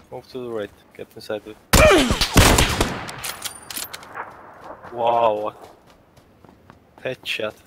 move to the right. Get inside it. Wow. Headshot.